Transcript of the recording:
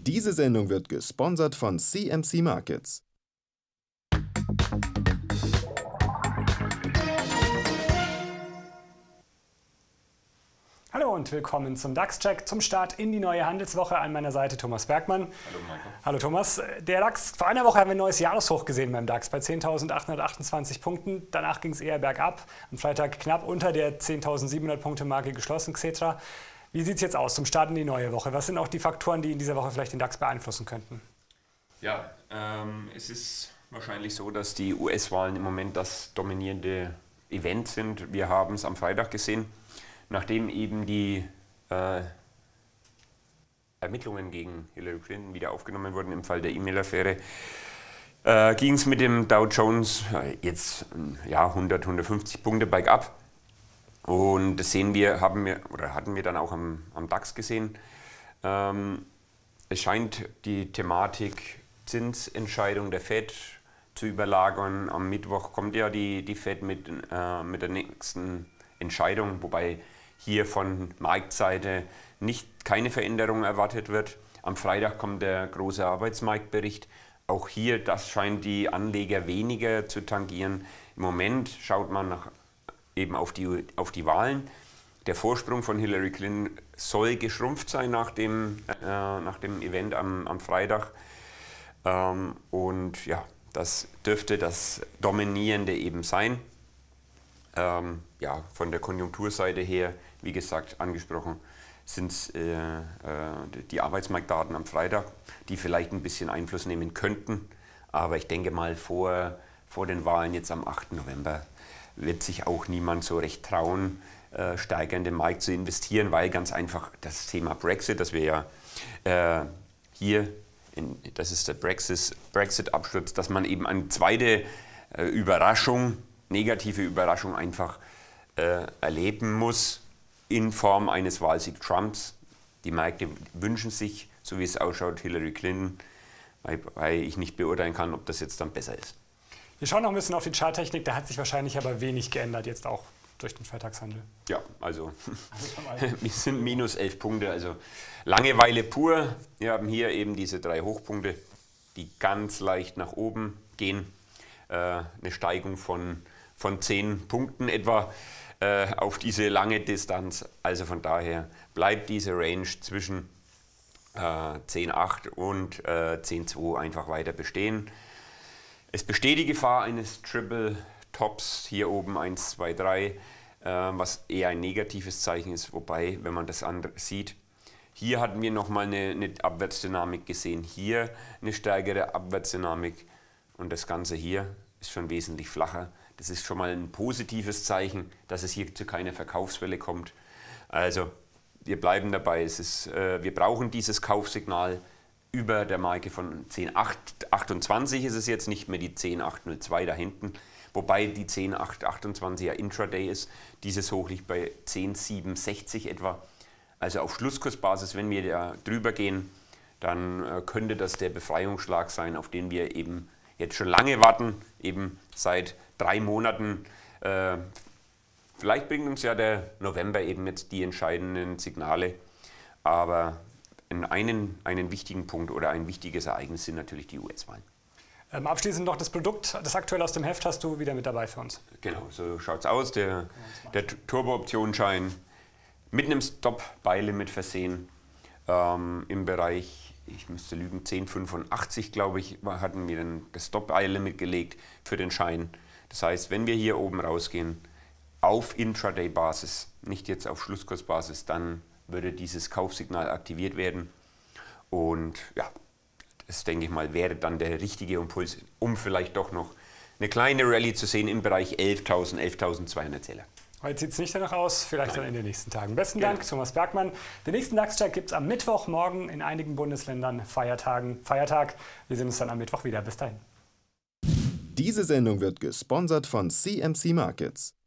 Diese Sendung wird gesponsert von CMC Markets. Hallo und willkommen zum DAX-Check zum Start in die neue Handelswoche. An meiner Seite Thomas Bergmann. Hallo Michael. Hallo Thomas. Der DAX, vor einer Woche haben wir ein neues Jahreshoch gesehen beim DAX bei 10.828 Punkten. Danach ging es eher bergab. Am Freitag knapp unter der 10.700 Punkte Marke geschlossen, Xetra. Wie sieht es jetzt aus zum Start in die neue Woche? Was sind auch die Faktoren, die in dieser Woche vielleicht den DAX beeinflussen könnten? Ja, es ist wahrscheinlich so, dass die US-Wahlen im Moment das dominierende Event sind. Wir haben es am Freitag gesehen. Nachdem eben die Ermittlungen gegen Hillary Clinton wieder aufgenommen wurden im Fall der E-Mail-Affäre, ging es mit dem Dow Jones jetzt 100, 150 Punkte bergab. Und das hatten wir dann auch am DAX gesehen. Es scheint die Thematik Zinsentscheidung der Fed zu überlagern. Am Mittwoch kommt ja die Fed mit der nächsten Entscheidung, wobei hier von Marktseite keine Veränderung erwartet wird. Am Freitag kommt der große Arbeitsmarktbericht. Auch hier, das scheint die Anleger weniger zu tangieren. Im Moment schaut man eben auf die Wahlen. Der Vorsprung von Hillary Clinton soll geschrumpft sein nach dem Event am Freitag. Und ja, das dürfte das Dominierende eben sein. Von der Konjunkturseite her, wie gesagt, angesprochen, sind es die Arbeitsmarktdaten am Freitag, die vielleicht ein bisschen Einfluss nehmen könnten. Aber ich denke mal, vor den Wahlen jetzt am 8. November wird sich auch niemand so recht trauen, stärker in den Markt zu investieren, weil ganz einfach das Thema Brexit, das wir ja das ist der Brexit-Absturz, dass man eben eine zweite negative Überraschung einfach erleben muss in Form eines Wahlsieg Trumps. Die Märkte wünschen sich, so wie es ausschaut, Hillary Clinton, weil ich nicht beurteilen kann, ob das jetzt dann besser ist. Wir schauen noch ein bisschen auf die Charttechnik, da hat sich wahrscheinlich aber wenig geändert, jetzt auch durch den Freitagshandel. Ja, also wir sind minus 11 Punkte, also Langeweile pur. Wir haben hier eben diese 3 Hochpunkte, die ganz leicht nach oben gehen. Eine Steigung von 10 Punkten etwa auf diese lange Distanz. Also von daher bleibt diese Range zwischen 10,8 und 10,2 einfach weiter bestehen. Es besteht die Gefahr eines Triple Tops, hier oben 1, 2, 3, was eher ein negatives Zeichen ist, wobei, wenn man das andere sieht, hier hatten wir nochmal eine Abwärtsdynamik gesehen, hier eine stärkere Abwärtsdynamik und das Ganze hier ist schon wesentlich flacher. Das ist schon mal ein positives Zeichen, dass es hier zu keiner Verkaufswelle kommt. Also wir bleiben dabei, wir brauchen dieses Kaufsignal über der Marke von 10,828 ist es jetzt, nicht mehr die 10,802 da hinten, wobei die 10,828 ja Intraday ist. Dieses Hoch liegt bei 10,760 etwa. Also auf Schlusskursbasis, wenn wir da drüber gehen, dann könnte das der Befreiungsschlag sein, auf den wir eben jetzt schon lange warten, eben seit 3 Monaten. Vielleicht bringt uns ja der November eben jetzt die entscheidenden Signale, aber einen wichtigen Punkt oder ein wichtiges Ereignis sind natürlich die US-Wahlen. Abschließend noch das Produkt, das aktuell aus dem Heft, hast du wieder mit dabei für uns. Genau, so schaut es aus. Der Turbo-Optionsschein mit einem Stop-Buy-Limit versehen. Im Bereich, ich müsste lügen, 10,85 glaube ich, hatten wir dann das Stop-Buy-Limit gelegt für den Schein. Das heißt, wenn wir hier oben rausgehen, auf Intraday-Basis, nicht jetzt auf Schlusskursbasis, dann würde dieses Kaufsignal aktiviert werden. Und ja, das denke ich mal, wäre dann der richtige Impuls, um vielleicht doch noch eine kleine Rallye zu sehen im Bereich 11.000, 11.200 Zähler. Heute sieht es nicht danach aus, vielleicht dann in den nächsten Tagen. Besten Dank, Genau. Thomas Bergmann. Den nächsten DAX-Check gibt es am Mittwoch, morgen in einigen Bundesländern Feiertag. Wir sehen uns dann am Mittwoch wieder. Bis dahin. Diese Sendung wird gesponsert von CMC Markets.